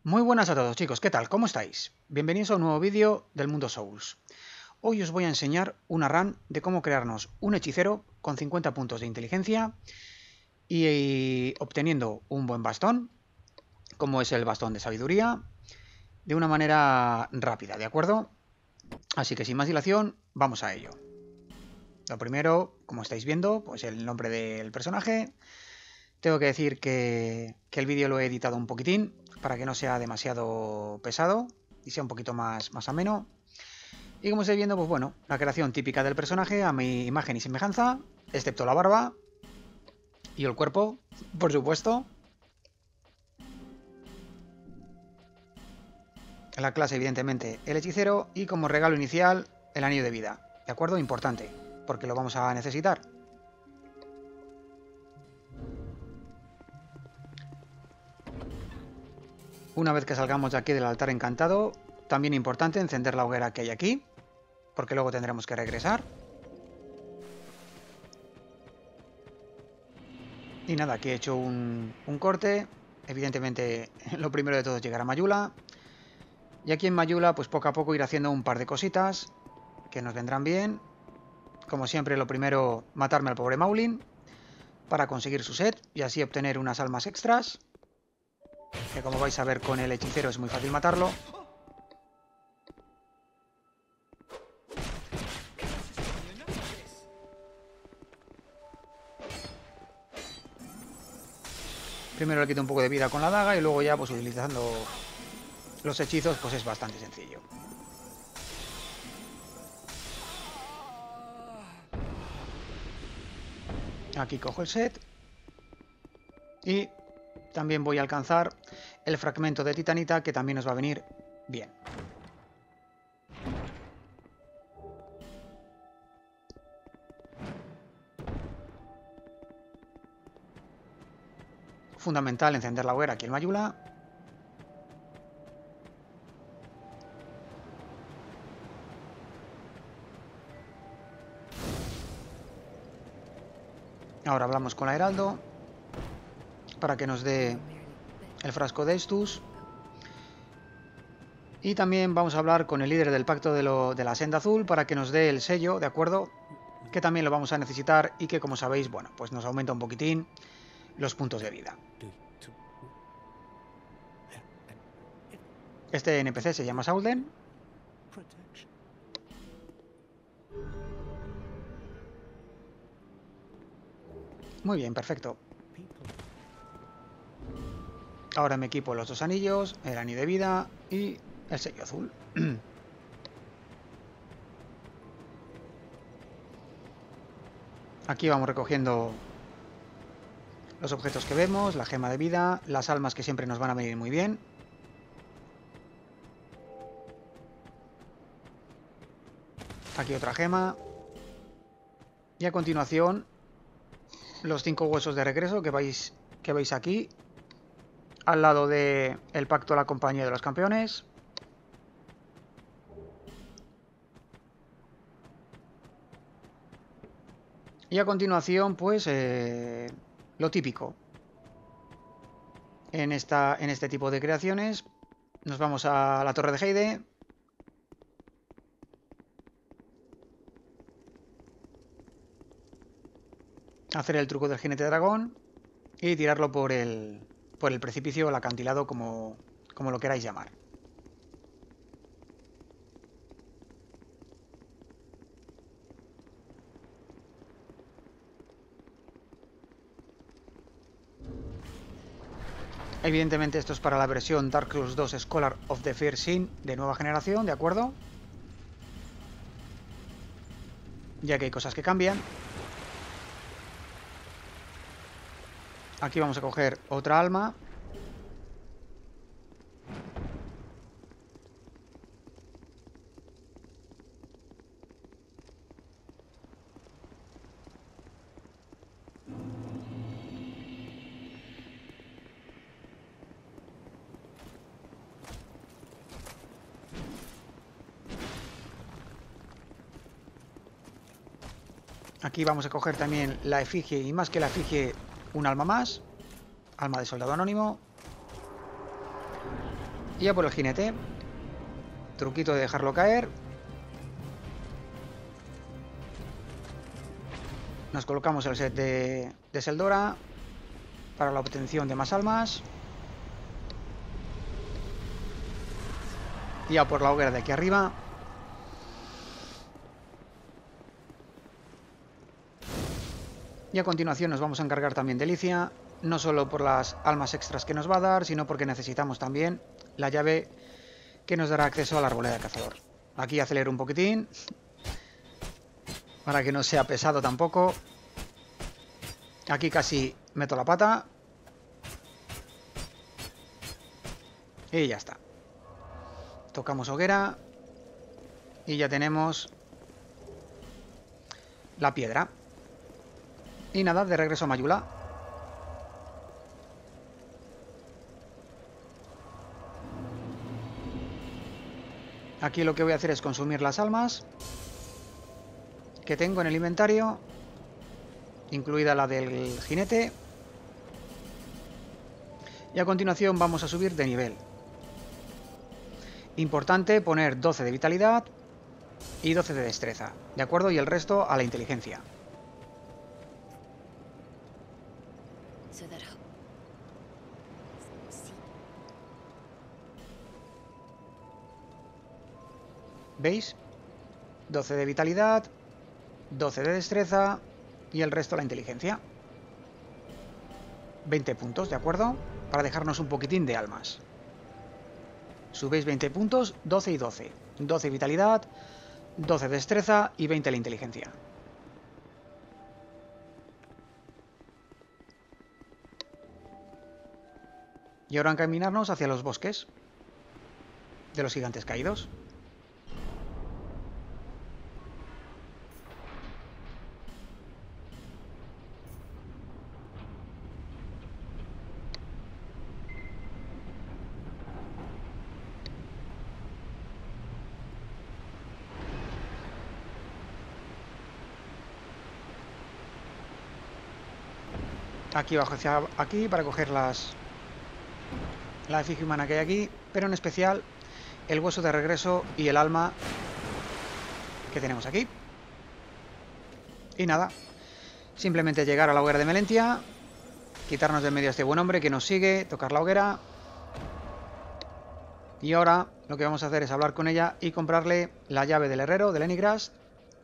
Muy buenas a todos chicos, ¿qué tal? ¿Cómo estáis? Bienvenidos a un nuevo vídeo del mundo Souls. Hoy os voy a enseñar una run de cómo crearnos un hechicero con 50 puntos de inteligencia y obteniendo un buen bastón, como es el bastón de sabiduría, de una manera rápida, ¿de acuerdo? Así que sin más dilación, vamos a ello. Lo primero, como estáis viendo, pues el nombre del personaje. Tengo que decir que el vídeo lo he editado un poquitín para que no sea demasiado pesado y sea un poquito más ameno. Y como estáis viendo, pues bueno, la creación típica del personaje a mi imagen y semejanza, excepto la barba y el cuerpo, por supuesto. La clase, evidentemente, el hechicero y como regalo inicial, el anillo de vida. ¿De acuerdo? Importante, porque lo vamos a necesitar. Una vez que salgamos de aquí del altar encantado, también importante encender la hoguera que hay aquí, porque luego tendremos que regresar. Y nada, aquí he hecho un corte. Evidentemente, lo primero de todo es llegar a Mayula. Y aquí en Mayula, pues poco a poco ir haciendo un par de cositas que nos vendrán bien. Como siempre, lo primero, matarme al pobre Maulin para conseguir su set y así obtener unas almas extras. Que como vais a ver con el hechicero es muy fácil matarlo. Primero le quito un poco de vida con la daga y luego ya pues utilizando los hechizos pues es bastante sencillo. Aquí cojo el set y también voy a alcanzar el fragmento de titanita que también nos va a venir bien. Fundamental encender la hoguera aquí en Mayula. Ahora hablamos con la Heraldo para que nos dé el frasco de Estus. Y también vamos a hablar con el líder del pacto de la senda azul para que nos dé el sello, ¿de acuerdo? Que también lo vamos a necesitar y que, como sabéis, bueno, pues nos aumenta un poquitín los puntos de vida. Este NPC se llama Saulden. Muy bien, perfecto. Ahora me equipo los dos anillos, el anillo de vida y el sello azul. Aquí vamos recogiendo los objetos que vemos, la gema de vida, las almas que siempre nos van a venir muy bien. Aquí otra gema. Y a continuación, los 5 huesos de regreso que veis aquí, al lado del pacto de la compañía de los campeones. Y a continuación, pues, lo típico. En este tipo de creaciones, nos vamos a la Torre de Heide. Hacer el truco del jinete dragón y tirarlo por el precipicio o el acantilado, como lo queráis llamar. Evidentemente esto es para la versión Dark Souls 2 Scholar of the First Sin de nueva generación, ¿de acuerdo? Ya que hay cosas que cambian. Aquí vamos a coger otra alma. Aquí vamos a coger también la efigie y más que la efigie, un alma más. Alma de soldado anónimo. Y a por el jinete. Truquito de dejarlo caer. Nos colocamos el set de Seldora para la obtención de más almas. Y a por la hoguera de aquí arriba. Y a continuación nos vamos a encargar también de Licia, no solo por las almas extras que nos va a dar, sino porque necesitamos también la llave que nos dará acceso a la arboleda de cazador. Aquí acelero un poquitín, para que no sea pesado tampoco. Aquí casi meto la pata. Y ya está. Tocamos hoguera. Y ya tenemos la piedra. Y nada, de regreso a Mayula. Aquí lo que voy a hacer es consumir las almas que tengo en el inventario, incluida la del jinete. Y a continuación vamos a subir de nivel. Importante poner 12 de vitalidad y 12 de destreza, ¿de acuerdo? Y el resto a la inteligencia. ¿Veis? 12 de vitalidad, 12 de destreza y el resto a la inteligencia. 20 puntos, ¿de acuerdo? Para dejarnos un poquitín de almas. Subéis 20 puntos, 12 y 12. 12 vitalidad, 12 destreza y 20 la inteligencia. Y ahora encaminarnos hacia los bosques de los gigantes caídos. Aquí bajo hacia aquí para coger la efigie humana que hay aquí, pero en especial el hueso de regreso y el alma que tenemos aquí. Y nada, simplemente llegar a la hoguera de Melentia, quitarnos de en medio a este buen hombre que nos sigue, tocar la hoguera. Y ahora lo que vamos a hacer es hablar con ella y comprarle la llave del herrero, del Lenigrast,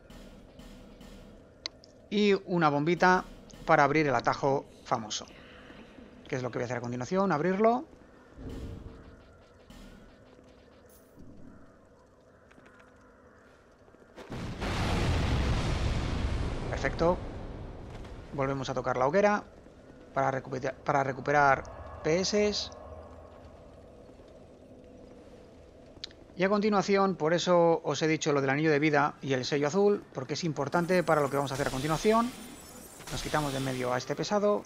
y una bombita para abrir el atajo famoso, que es lo que voy a hacer a continuación, abrirlo. Perfecto. Volvemos a tocar la hoguera para recuperar PS. Y a continuación, por eso os he dicho lo del anillo de vida y el sello azul, porque es importante para lo que vamos a hacer a continuación. Nos quitamos de en medio a este pesado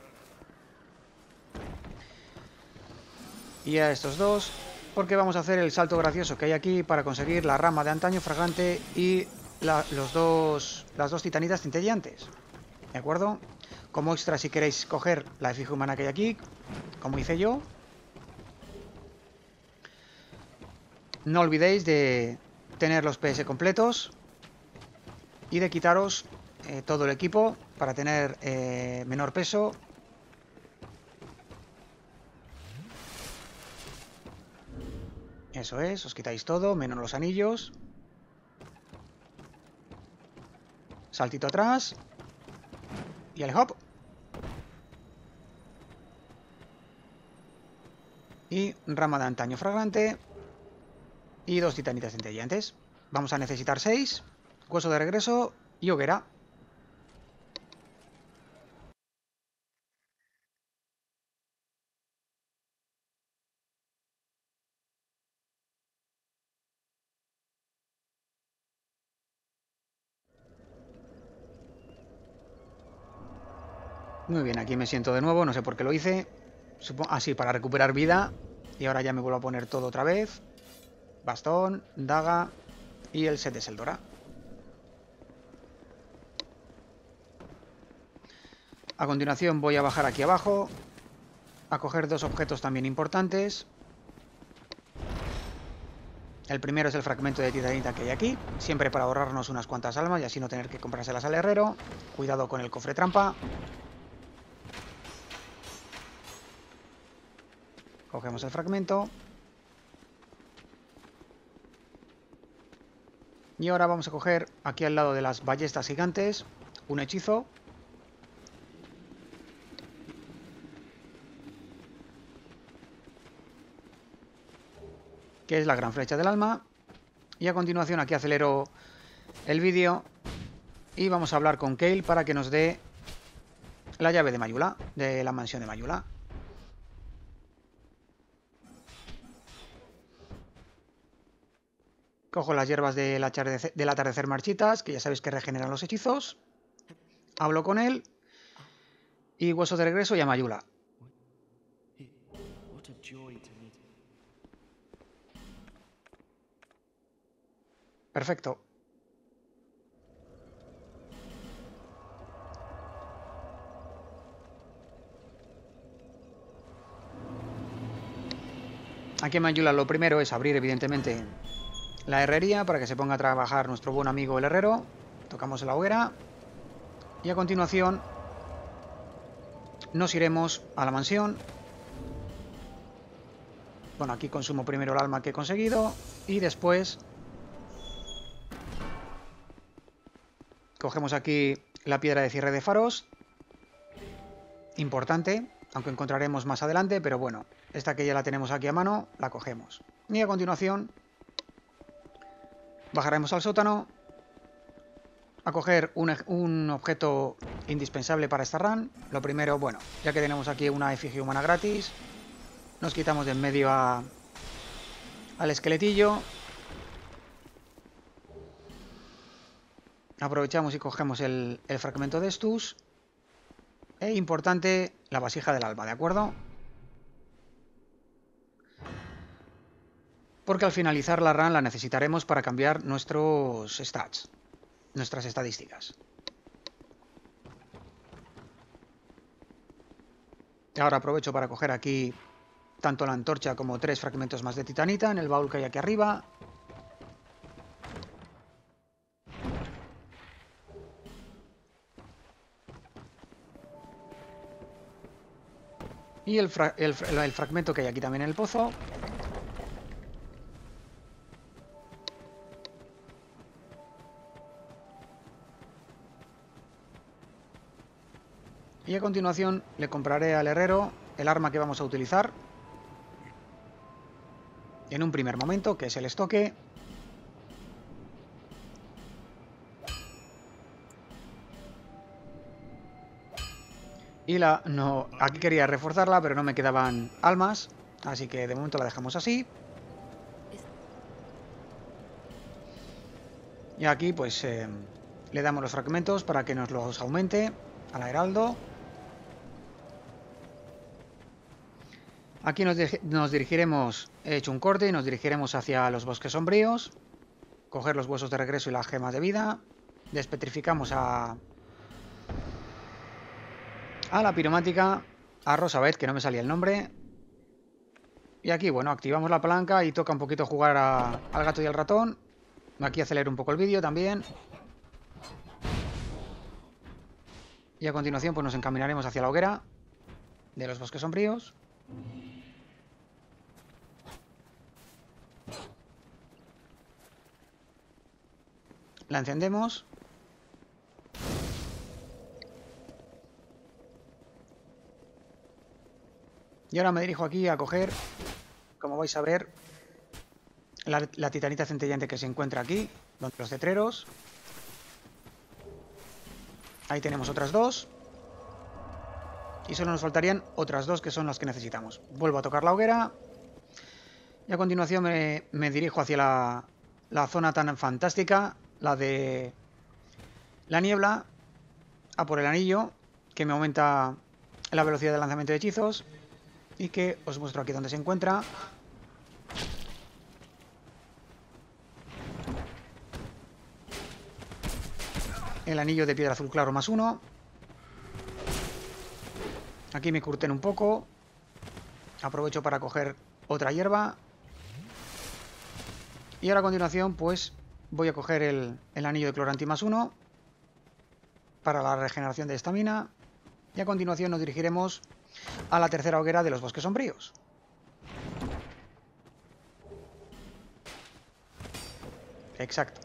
y a estos dos, porque vamos a hacer el salto gracioso que hay aquí para conseguir la rama de antaño fragante y las dos titanitas centelleantes, ¿de acuerdo? Como extra, si queréis coger la efigie humana que hay aquí, como hice yo, no olvidéis de tener los PS completos y de quitaros todo el equipo para tener menor peso. Eso es, os quitáis todo, menos los anillos. Saltito atrás. Y el hop. Y rama de antaño fragante. Y 2 titanitas centelleantes. Vamos a necesitar 6. Hueso de regreso y hoguera. Muy bien, aquí me siento de nuevo, no sé por qué lo hice. Así, para recuperar vida. Y ahora ya me vuelvo a poner todo otra vez. Bastón, daga y el set de Seldora. A continuación voy a bajar aquí abajo a coger 2 objetos también importantes. El primero es el fragmento de titanita que hay aquí, siempre para ahorrarnos unas cuantas almas y así no tener que comprárselas al herrero. Cuidado con el cofre trampa. Cogemos el fragmento. Y ahora vamos a coger aquí al lado de las ballestas gigantes un hechizo. Que es la gran flecha del alma. Y a continuación aquí acelero el vídeo y vamos a hablar con Kayle para que nos dé la llave de Mayula, de la mansión de Mayula. Cojo las hierbas del atardecer marchitas, que ya sabéis que regeneran los hechizos. Hablo con él. Y hueso de regreso y a Mayula. Perfecto. Aquí en Mayula lo primero es abrir, evidentemente, la herrería para que se ponga a trabajar nuestro buen amigo el herrero. Tocamos la hoguera. Y a continuación nos iremos a la mansión. Bueno, aquí consumo primero el alma que he conseguido. Y después cogemos aquí la piedra de cierre de faros. Importante, aunque encontraremos más adelante, pero bueno, esta que ya la tenemos aquí a mano, la cogemos. Y a continuación bajaremos al sótano a coger un objeto indispensable para esta run. Lo primero, bueno, ya que tenemos aquí una efigie humana gratis, nos quitamos de en medio al esqueletillo. Aprovechamos y cogemos el fragmento de estus. E importante, la vasija del alba, ¿de acuerdo? Porque al finalizar la run la necesitaremos para cambiar nuestros stats, nuestras estadísticas. Y ahora aprovecho para coger aquí tanto la antorcha como 3 fragmentos más de titanita en el baúl que hay aquí arriba. Y el fragmento que hay aquí también en el pozo. Y a continuación le compraré al herrero el arma que vamos a utilizar en un primer momento, que es el estoque. Y aquí quería reforzarla, pero no me quedaban almas, así que de momento la dejamos así. Y aquí pues le damos los fragmentos para que nos los aumente a la heraldo. Aquí nos dirigiremos, he hecho un corte y nos dirigiremos hacia los bosques sombríos. Coger los huesos de regreso y las gemas de vida. Despetrificamos a la piromática, a Rosabeth, que no me salía el nombre. Y aquí, bueno, activamos la palanca y toca un poquito jugar al gato y al ratón. Aquí acelero un poco el vídeo también. Y a continuación pues nos encaminaremos hacia la hoguera de los bosques sombríos. La encendemos. Y ahora me dirijo aquí a coger, como vais a ver, la titanita centellante que se encuentra aquí, donde los cetreros. Ahí tenemos otras 2. Y solo nos faltarían otras 2 que son las que necesitamos. Vuelvo a tocar la hoguera. Y a continuación me dirijo hacia la zona tan fantástica, la de la niebla, a por el anillo, que me aumenta la velocidad de lanzamiento de hechizos. Y que os muestro aquí donde se encuentra. El anillo de piedra azul claro +1. Aquí me curten un poco. Aprovecho para coger otra hierba. Y ahora a continuación pues voy a coger el anillo de cloranti +1 para la regeneración de estamina. Y a continuación nos dirigiremos a la tercera hoguera de los bosques sombríos. Exacto.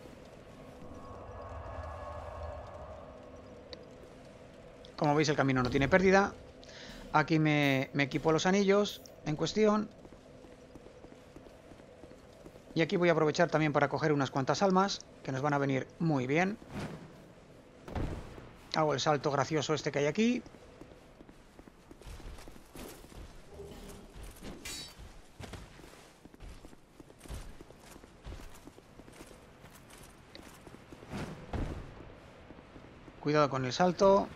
Como veis, el camino no tiene pérdida. Aquí me equipo los anillos en cuestión. Y aquí voy a aprovechar también para coger unas cuantas almas, que nos van a venir muy bien. Hago el salto gracioso este que hay aquí. Cuidado con el salto.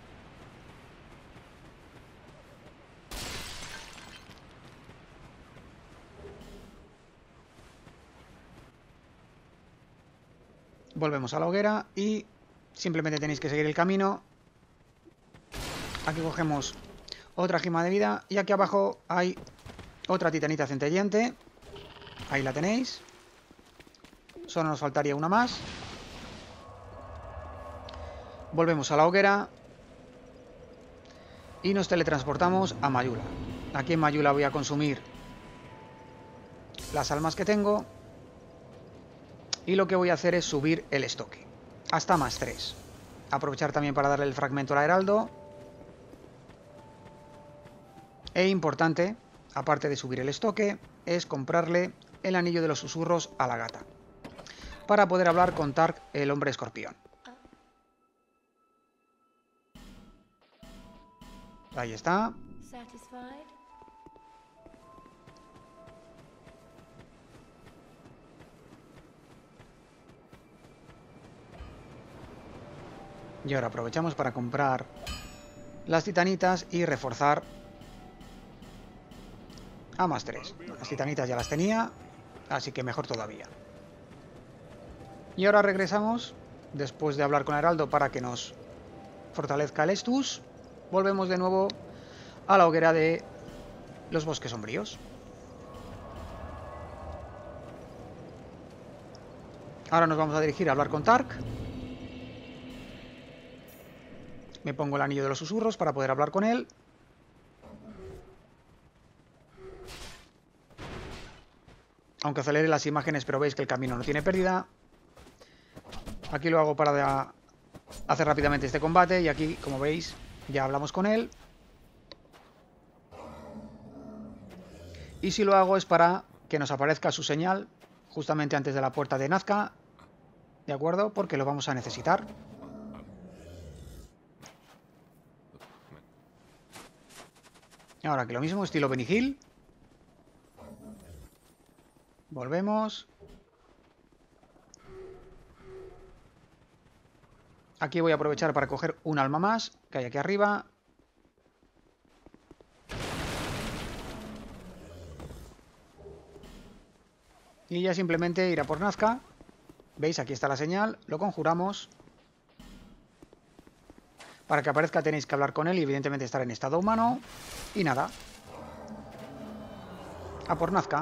Volvemos a la hoguera y simplemente tenéis que seguir el camino. Aquí cogemos otra gema de vida y aquí abajo hay otra titanita centelleante. Ahí la tenéis. Solo nos faltaría una más. Volvemos a la hoguera y nos teletransportamos a Mayula. Aquí en Mayula voy a consumir las almas que tengo y lo que voy a hacer es subir el estoque hasta +3. Aprovechar también para darle el fragmento al heraldo. E importante, aparte de subir el estoque, es comprarle el anillo de los susurros a la gata para poder hablar con Tark, el hombre escorpión. Ahí está. Y ahora aprovechamos para comprar las titanitas y reforzar a +3. Las titanitas ya las tenía, así que mejor todavía. Y ahora regresamos, después de hablar con Heraldo para que nos fortalezca el Estus. Volvemos de nuevo a la hoguera de los bosques sombríos. Ahora nos vamos a dirigir a hablar con Tark. Me pongo el anillo de los susurros para poder hablar con él. Aunque acelere las imágenes, pero veis que el camino no tiene pérdida. Aquí lo hago para hacer rápidamente este combate. Y aquí, como veis, ya hablamos con él. Y si lo hago es para que nos aparezca su señal justamente antes de la puerta de Nazca. ¿De acuerdo? Porque lo vamos a necesitar. Ahora que lo mismo, estilo Benny Hill. Volvemos. Aquí voy a aprovechar para coger un alma más que hay aquí arriba. Y ya simplemente ir a por Nazca. ¿Veis? Aquí está la señal. Lo conjuramos. Para que aparezca tenéis que hablar con él y evidentemente estar en estado humano. Y nada. A por Nazca.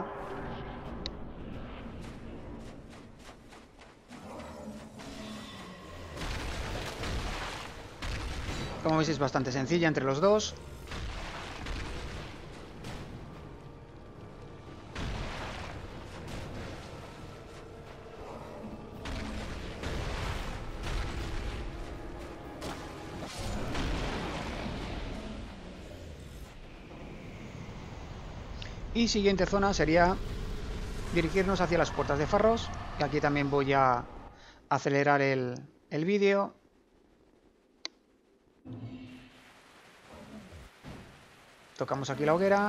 Como veis es bastante sencilla entre los dos. Y siguiente zona sería dirigirnos hacia las puertas de Farros, que aquí también voy a acelerar el vídeo. Tocamos aquí la hoguera.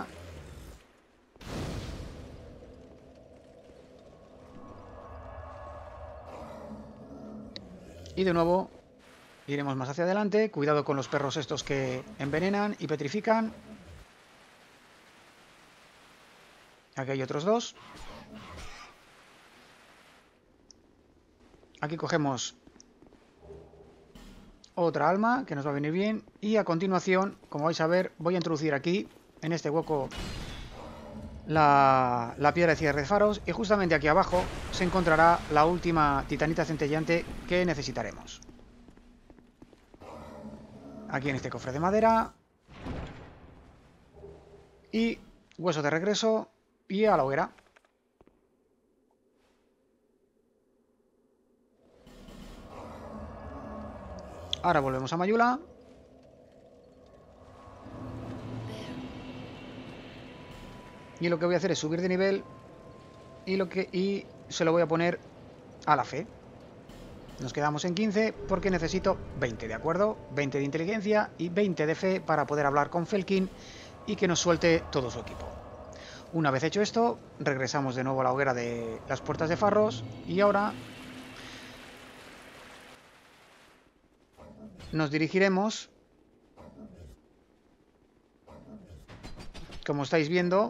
Y de nuevo iremos más hacia adelante. Cuidado con los perros estos que envenenan y petrifican. Aquí hay otros dos. Aquí cogemos otra alma que nos va a venir bien. Y a continuación, como vais a ver, voy a introducir aquí, en este hueco la piedra de cierre de faros y justamente aquí abajo se encontrará la última titanita centellante que necesitaremos. Aquí en este cofre de madera. Y hueso de regreso y a la hoguera. Ahora volvemos a Mayula. Y lo que voy a hacer es subir de nivel y se lo voy a poner a la fe. Nos quedamos en 15 porque necesito 20, ¿de acuerdo? 20 de inteligencia y 20 de fe para poder hablar con Felkin y que nos suelte todo su equipo. Una vez hecho esto, regresamos de nuevo a la hoguera de las puertas de Farros y ahora nos dirigiremos, como estáis viendo,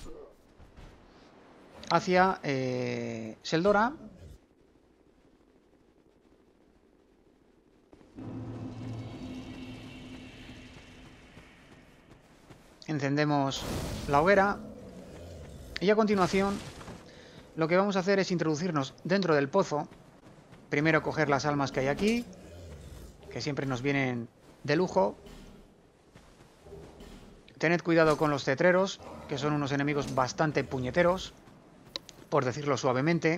hacia Seldora. Encendemos la hoguera y a continuación lo que vamos a hacer es introducirnos dentro del pozo. Primero coger las almas que hay aquí, que siempre nos vienen de lujo. Tened cuidado con los cetreros, que son unos enemigos bastante puñeteros, por decirlo suavemente.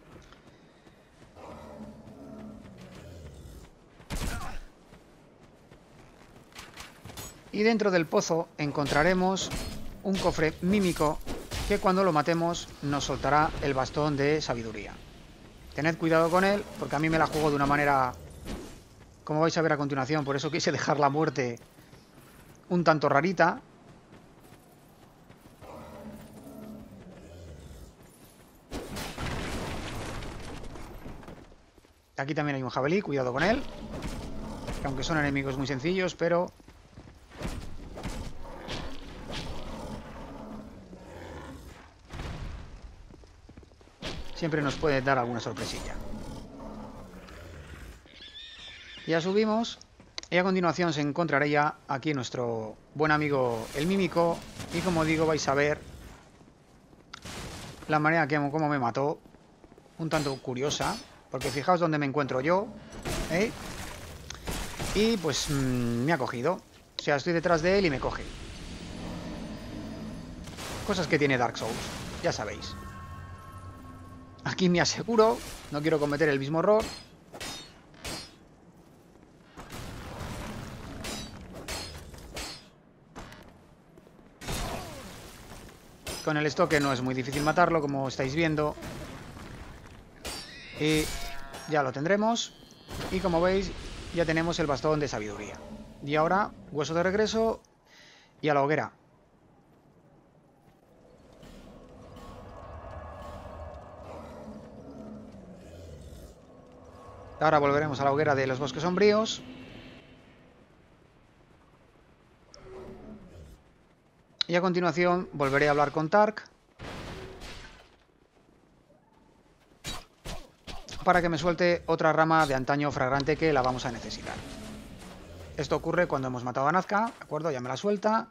Y dentro del pozo encontraremos un cofre mímico que cuando lo matemos nos soltará el bastón de sabiduría. Tened cuidado con él, porque a mí me la juego de una manera, como vais a ver a continuación, por eso quise dejar la muerte un tanto rarita. Aquí también hay un jabalí, cuidado con él. Que aunque son enemigos muy sencillos, pero siempre nos puede dar alguna sorpresilla. Ya subimos y a continuación se encontrará ya aquí nuestro buen amigo el mímico. Y como digo, vais a ver la manera como me mató, un tanto curiosa, porque fijaos dónde me encuentro yo, ¿eh? Y pues me ha cogido. O sea, estoy detrás de él y me coge. Cosas que tiene Dark Souls, ya sabéis. Aquí me aseguro, no quiero cometer el mismo error. Con el estoque no es muy difícil matarlo, como estáis viendo. Y ya lo tendremos. Y como veis, ya tenemos el bastón de sabiduría. Y ahora, hueso de regreso y a la hoguera. Ahora volveremos a la hoguera de los bosques sombríos. Y a continuación volveré a hablar con Tark para que me suelte otra rama de antaño fragrante que la vamos a necesitar. Esto ocurre cuando hemos matado a Nazca, ¿de acuerdo? Ya me la suelta.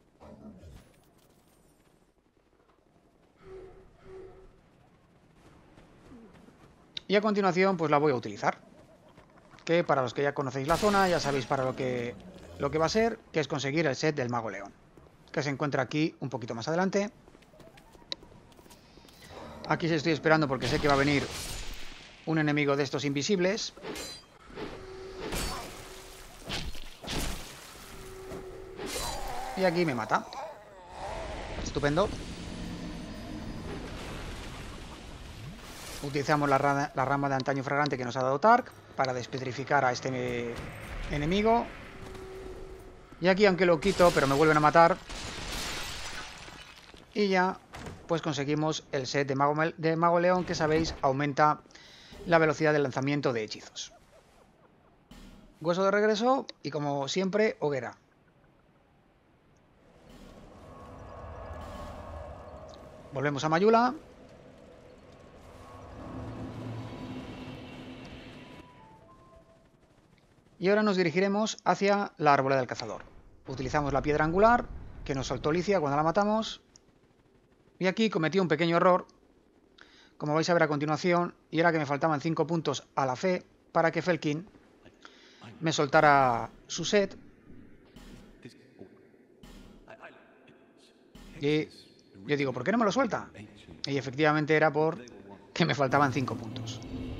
Y a continuación pues la voy a utilizar. Que para los que ya conocéis la zona, ya sabéis para lo que va a ser, que es conseguir el set del Mago León. Que se encuentra aquí un poquito más adelante. Aquí estoy esperando porque sé que va a venir un enemigo de estos invisibles. Y aquí me mata. Estupendo. Utilizamos la rama de antaño fragrante que nos ha dado Tark para despetrificar a este enemigo. Y aquí, aunque lo quito, pero me vuelven a matar. Y ya, pues conseguimos el set de Mago León, que sabéis, aumenta la velocidad de lanzamiento de hechizos. Hueso de regreso y, como siempre, hoguera. Volvemos a Mayula. Y ahora nos dirigiremos hacia la Arboleda del Cazador. Utilizamos la piedra angular que nos soltó Licia cuando la matamos. Y aquí cometí un pequeño error, como vais a ver a continuación, y era que me faltaban 5 puntos a la fe para que Felkin me soltara su set. Y yo digo, ¿por qué no me lo suelta? Y efectivamente era por que me faltaban 5 puntos.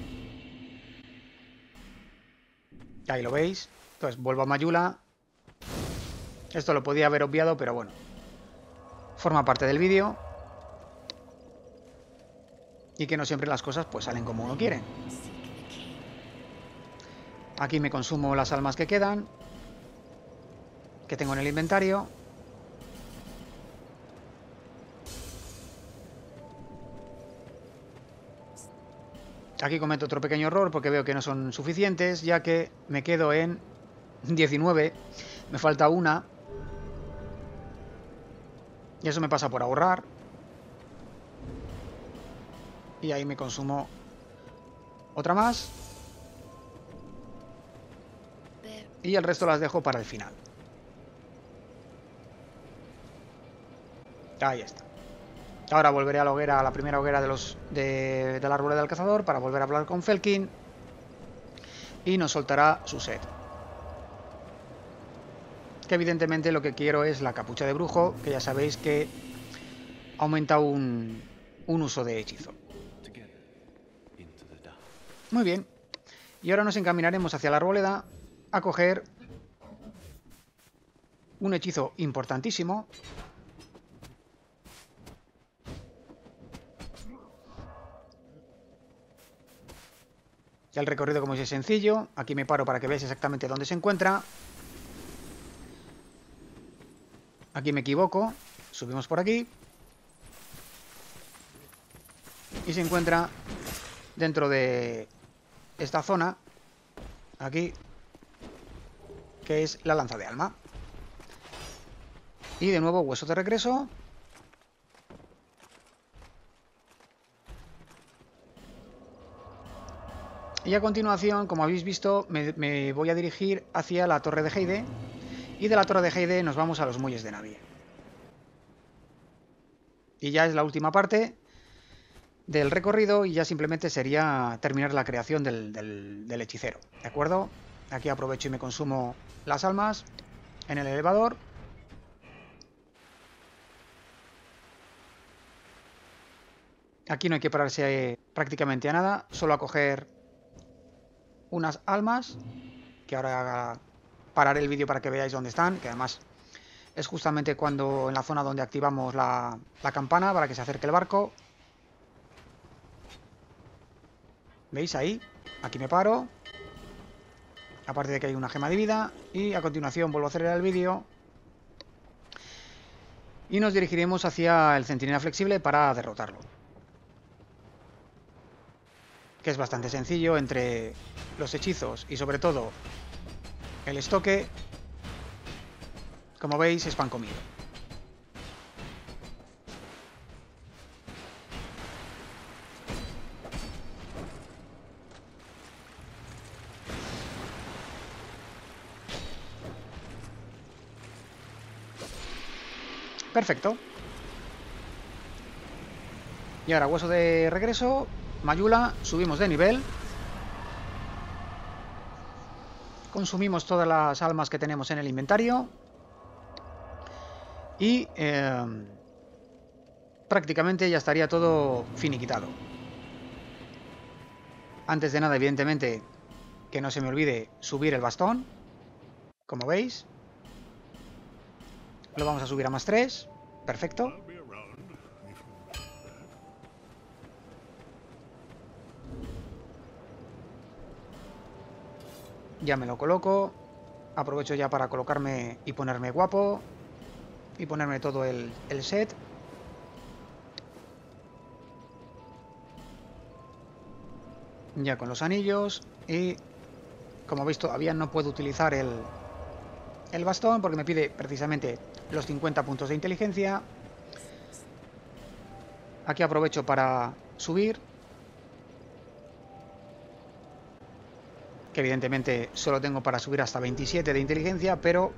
Ahí lo veis. Entonces vuelvo a Mayula. Esto lo podía haber obviado, pero bueno. Forma parte del vídeo. Y que no siempre las cosas pues salen como uno quiere. Aquí me consumo las almas que quedan, que tengo en el inventario. Aquí cometo otro pequeño error porque veo que no son suficientes, ya que me quedo en 19. Me falta una. Y eso me pasa por ahorrar. Y ahí me consumo otra más. Y el resto las dejo para el final. Ahí está. Ahora volveré a la hoguera, a la primera hoguera de la arboleda del cazador, para volver a hablar con Felkin. Y nos soltará su set. Que evidentemente lo que quiero es la capucha de brujo, que ya sabéis que aumenta un uso de hechizo. Muy bien. Y ahora nos encaminaremos hacia la arboleda a coger un hechizo importantísimo. El recorrido, como es sencillo. Aquí me paro para que veáis exactamente dónde se encuentra. Aquí me equivoco. Subimos por aquí. Y se encuentra dentro de esta zona. Aquí. Que es la lanza de alma. Y de nuevo hueso de regreso. Y a continuación, como habéis visto, me voy a dirigir hacia la Torre de Heide. Y de la Torre de Heide nos vamos a los muelles de Navie. Y ya es la última parte del recorrido y ya simplemente sería terminar la creación del hechicero. ¿De acuerdo? Aquí aprovecho y me consumo las almas en el elevador. Aquí no hay que pararse prácticamente a nada, solo a coger unas almas, que ahora pararé el vídeo para que veáis dónde están, que además es justamente cuando en la zona donde activamos la campana para que se acerque el barco. ¿Veis ahí? Aquí me paro. Aparte de que hay una gema de vida. Y a continuación vuelvo a acelerar el vídeo. Y nos dirigiremos hacia el centinela flexible para derrotarlo. Que es bastante sencillo entre los hechizos y sobre todo el estoque. Como veis, es pan comido. Perfecto. Y ahora hueso de regreso. Mayula, subimos de nivel. Consumimos todas las almas que tenemos en el inventario. Y prácticamente ya estaría todo finiquitado. Antes de nada, evidentemente, que no se me olvide subir el bastón. Como veis. Lo vamos a subir a +3. Perfecto. Ya me lo coloco. Aprovecho ya para colocarme y ponerme guapo. Y ponerme todo el set. Ya con los anillos. Y como veis todavía no puedo utilizar el bastón porque me pide precisamente los 50 puntos de inteligencia. Aquí aprovecho para subir. Que evidentemente solo tengo para subir hasta 27 de inteligencia, pero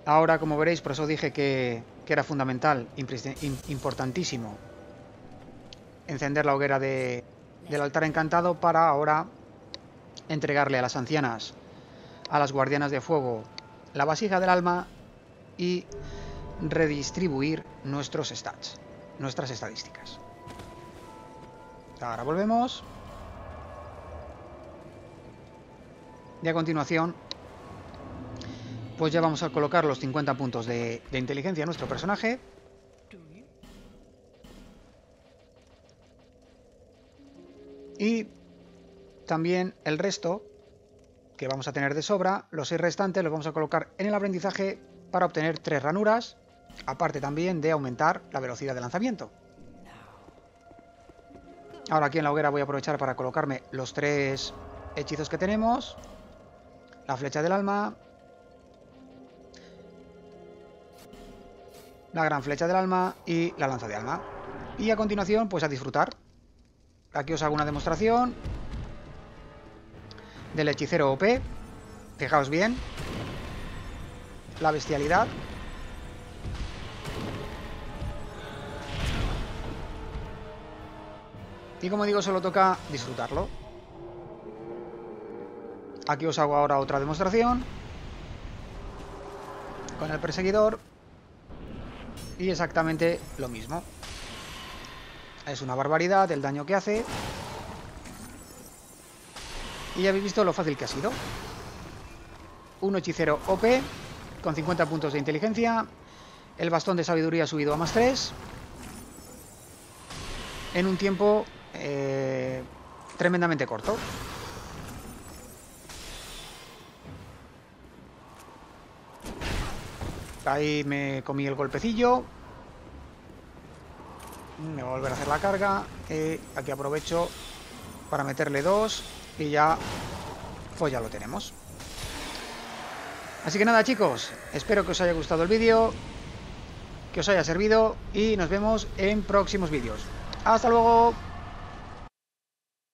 Ahora, como veréis, por eso dije que era fundamental, importantísimo, encender la hoguera del altar encantado para ahora entregarle a las ancianas, a las guardianas de fuego, la vasija del alma y redistribuir nuestros stats, nuestras estadísticas. Ahora volvemos. Y a continuación, pues ya vamos a colocar los 50 puntos de inteligencia a nuestro personaje. Y también el resto, que vamos a tener de sobra, los 6 restantes los vamos a colocar en el aprendizaje para obtener 3 ranuras, aparte también de aumentar la velocidad de lanzamiento. Ahora aquí en la hoguera voy a aprovechar para colocarme los 3 hechizos que tenemos. La flecha del alma, la gran flecha del alma y la lanza de alma. Y a continuación, pues a disfrutar. Aquí os hago una demostración del hechicero OP. Fijaos bien la bestialidad. Y como digo, solo toca disfrutarlo. Aquí os hago ahora otra demostración con el perseguidor. Y exactamente lo mismo. Es una barbaridad el daño que hace. Y ya habéis visto lo fácil que ha sido. Un hechicero OP con 50 puntos de inteligencia. El bastón de sabiduría ha subido a +3. En un tiempo tremendamente corto. Ahí me comí el golpecillo. Me voy a volver a hacer la carga. Aquí aprovecho para meterle 2. Y ya, pues ya lo tenemos. Así que nada, chicos. Espero que os haya gustado el vídeo, que os haya servido. Y nos vemos en próximos vídeos. ¡Hasta luego!